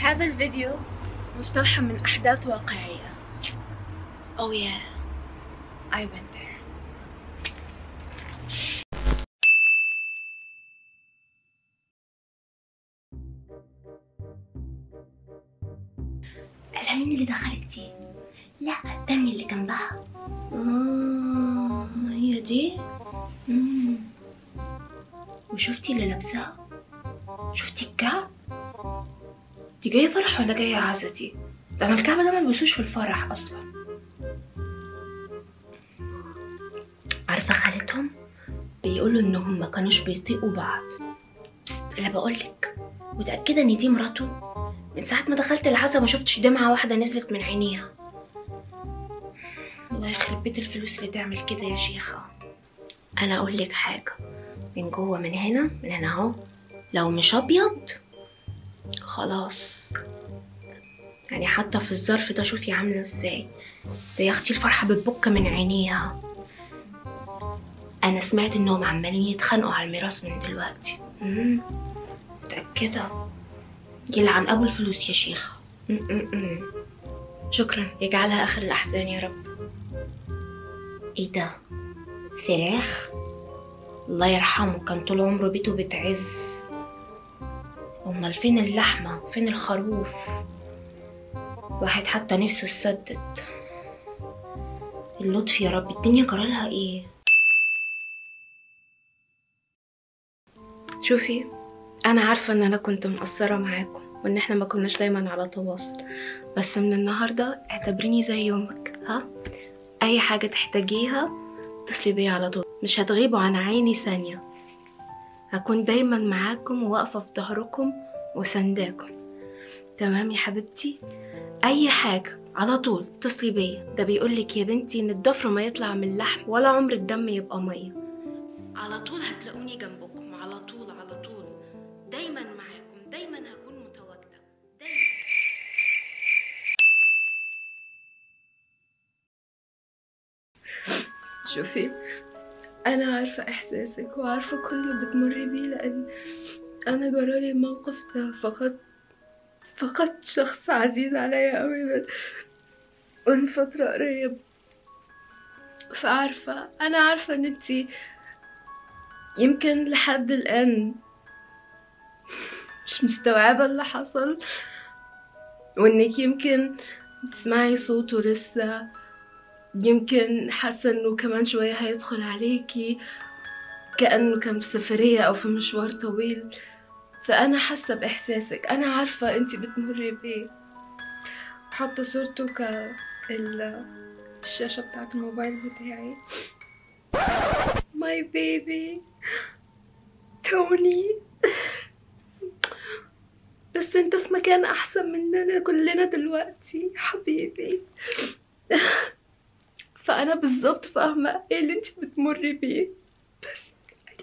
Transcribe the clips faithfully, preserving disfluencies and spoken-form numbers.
هذا الفيديو مستوحى من أحداث واقعية. Oh yeah, I went there. ألا مين اللي دخلك دي؟ لا التانية اللي جنبها. آه هي دي؟ مم. وشفتي اللي لابساها؟ شفتي الكعب؟ دي جاية فرح ولا جاية عزا دي؟ ده أنا الكعب ده ملبسوش في الفرح أصلا. عارفة خالتهم بيقولوا إنهم ما كانوش بيطيقوا بعض. لا بقولك متأكدة إن دي مراته. من ساعة ما دخلت العزا ما شفتش دمعة واحدة نزلت من عينيها. الله يخرب بيت الفلوس اللي تعمل كده يا شيخة. أنا أقولك حاجة، من جوه من هنا من هنا أهو لو مش أبيض خلاص. يعني حتى في الظرف ده شوفي عاملة ازاي. ده يا اختي الفرحة بتبك من عينيها. أنا سمعت إنهم عمالين يتخانقوا على الميراث من دلوقتي. امم متأكدة. يلعن أبو الفلوس يا شيخة. امم شكرا، يجعلها آخر الأحزان يا رب. ايه ده؟ فراخ؟ الله يرحمه كان طول عمره بيته بتعز. امال فين اللحمه؟ فين الخروف؟ واحد حتى نفسه اتسدد. اللطف يا رب. الدنيا جرالها ايه؟ شوفي انا عارفه ان انا كنت مقصره معاكم وان احنا ما كناش دايما على تواصل، بس من النهارده اعتبريني زي يومك. ها اي حاجه تحتاجيها اتصلي بيا على طول، مش هتغيبوا عن عيني ثانيه. هكون دايما معاكم وواقفه في ظهركم وسنداكم. تمام يا حبيبتي؟ اي حاجه على طول اتصلي بيا. ده بيقولك يا بنتي ان الضفر ما يطلع من اللحم ولا عمر الدم يبقى ميه. على طول هتلاقوني جنبكم، على طول على طول دايما معاكم، دايما هكون متواجده دايما. شوفي انا عارفه احساسك وعارفه كل اللي بتمري بيه، لان انا جرالي الموقف ده. فقدت فقدت شخص عزيز عليا قوي من من فتره قريب. فعارفه انا عارفه ان انتي يمكن لحد الان مش مستوعبه اللي حصل، وانك يمكن تسمعي صوته لسه، يمكن حاسه انه كمان شويه هيدخل عليكي كأنه كان في سفرية أو في مشوار طويل. فأنا حاسة بإحساسك، أنا عارفة أنتي بتمري بيه. حاطة صورته كالشاشة بتاعت الموبايل بتاعي. ماي بيبي توني. بس انت في مكان أحسن مننا كلنا دلوقتي حبيبي. فأنا بالظبط فاهمة ايه اللي انتي بتمري بيه. بس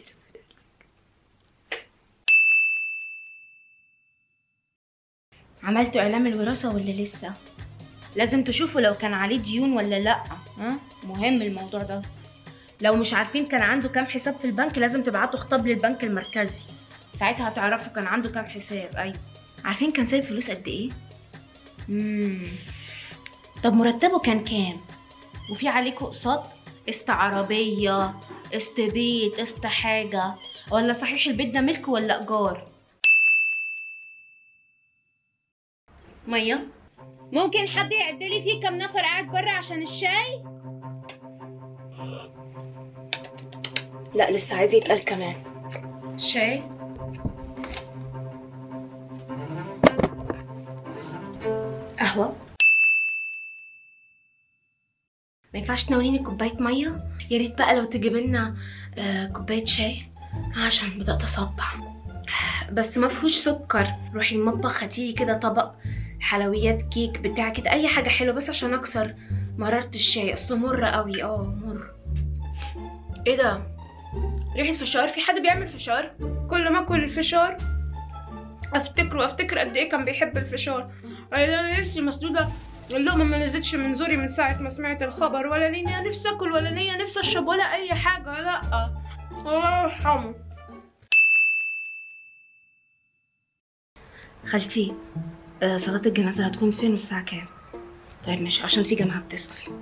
عملتوا اعلام الوراثه ولا لسه؟ لازم تشوفوا لو كان عليه ديون ولا لا. ها مهم الموضوع ده. لو مش عارفين كان عنده كام حساب في البنك لازم تبعتوا خطاب للبنك المركزي، ساعتها هتعرفوا كان عنده كام حساب. ايوه عارفين كان سايب فلوس قد ايه؟ امم طب مرتبه كان كام؟ وفي عليكوا اقساط؟ قسط عربيه، قسط بيت، قسط حاجه، ولا صحيح البيت ده ملك ولا ايجار؟ ميه ممكن حد يعدلي فيه كام نفر قاعد بره عشان الشاي؟ لا لسه عايز يتقال كمان. شاي؟ قهوة؟ ما ينفعش تناوليني كوباية مية؟ يا ريت بقى لو تجيب لنا آه كوباية شاي عشان بدأت أصدع. بس ما فيهوش سكر. روحي المطبخ هاتيلي كده طبق حلويات، كيك بتاع كده، أي حاجة حلوة بس عشان أكسر مرارة الشاي. أصله مر قوي. اه مر. ايه ده؟ ريحة فشار؟ في حد بيعمل فشار؟ كل ما اكل الفشار افتكره افتكر قد ايه كان بيحب الفشار. انا نفسي مسدودة، اللقمة ما نزلتش من زوري من ساعة ما سمعت الخبر. ولا ليا نفسي اكل ولا ليا نفسي اشرب ولا اي حاجة. لا الله يرحمه. خالتي آه صلاة الجنازة هتكون فين والساعة كام؟ طيب ماشي، عشان في جماعة بتسأل.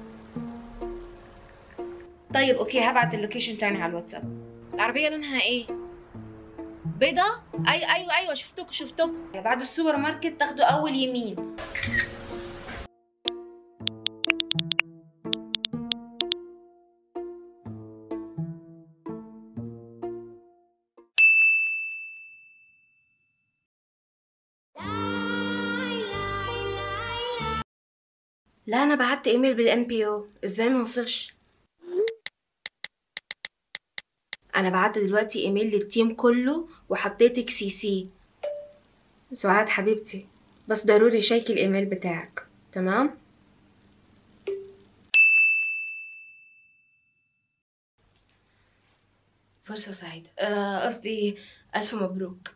طيب اوكي، هبعت اللوكيشن تاني على الواتساب. العربية لونها ايه؟ بيضة؟ اي ايوه ايوه شفتك شفتك. بعد السوبر ماركت تاخدوا اول يمين. لا انا بعت ايميل بالام بي او، ازاي ما وصلش؟ انا بعت دلوقتي ايميل للتيم كله وحطيتك سي سي. سعاد حبيبتي، بس ضروري شيكي الايميل بتاعك، تمام؟ فرصة سعيدة، آه، قصدي ألف مبروك.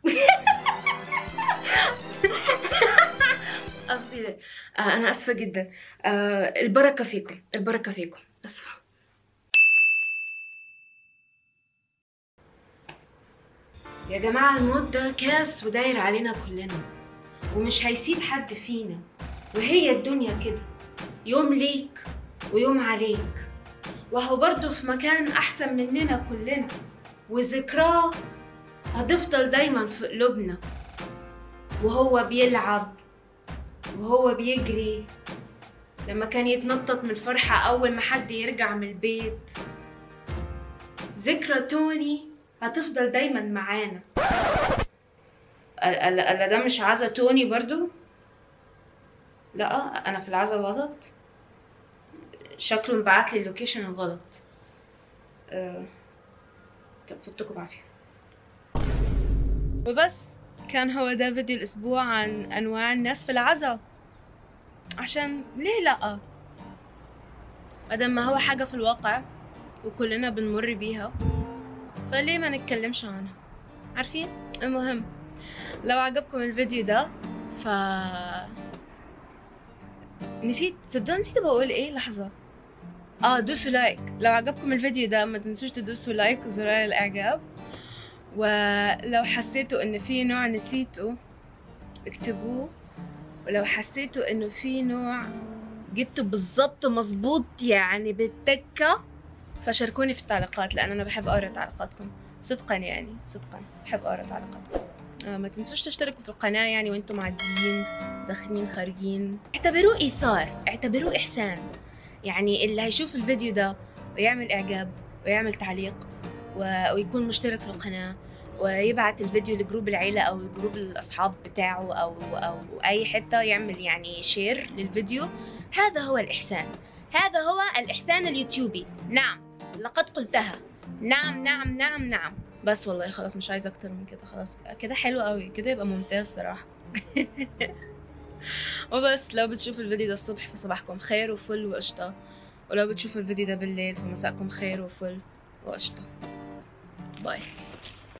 قصدي آه أنا آسفة جدا. آه البركة فيكم، البركة فيكم، آسفة. يا جماعة الموت ده كاس وداير علينا كلنا، ومش هيسيب حد فينا، وهي الدنيا كده، يوم ليك ويوم عليك، وهو برضه في مكان أحسن مننا كلنا، وذكراه هتفضل دايما في قلوبنا، وهو بيلعب وهو بيجري لما كان يتنطط من الفرحة أول ما حد يرجع من البيت. ذكرى توني هتفضل دايما معانا. ألا ده مش عزا توني برضو؟ لا أنا في العزا غلط، شكله مبعتلي اللوكيشن الغلط. أه... طب فوتكم بعافية. وبس، كان هو ده فيديو الأسبوع عن أنواع الناس في العزا، عشان ليه لأ؟ مادام ما هو حاجة في الواقع وكلنا بنمر بيها، فليه ما نتكلمش عنها؟ عارفين؟ المهم، لو عجبكم الفيديو ده ف نسيت، تصدقوا نسيت بقول ايه؟ لحظة. اه دوسوا لايك. لو عجبكم الفيديو ده ما تنسوش تدوسوا لايك وزرار الاعجاب، ولو حسيتوا ان في نوع نسيتوا اكتبوه، ولو حسيتوا انه في نوع جبته بالظبط مظبوط يعني بالتكة فشاركوني في التعليقات، لان انا بحب اقرا تعليقاتكم صدقا، يعني صدقا بحب اقرا تعليقاتكم. آه ما تنسوش تشتركوا في القناة يعني وانتم معديين داخلين خارجين. اعتبروه ايثار، اعتبروه احسان، يعني اللي هيشوف الفيديو ده ويعمل اعجاب ويعمل تعليق ويكون مشترك في القناة ويبعت الفيديو لجروب العيلة او جروب الاصحاب بتاعه او او اي حتة، يعمل يعني شير للفيديو، هذا هو الاحسان، هذا هو الاحسان اليوتيوبي. نعم لقد قلتها، نعم نعم نعم نعم. بس والله خلاص مش عايزه اكتر من كده، خلاص كده حلو قوي كده، يبقى ممتاز صراحه. وبس، لو بتشوفوا الفيديو ده الصبح فصباحكم خير وفل وقشطه، ولو بتشوفوا الفيديو ده بالليل فمساءكم خير وفل وقشطه. باي.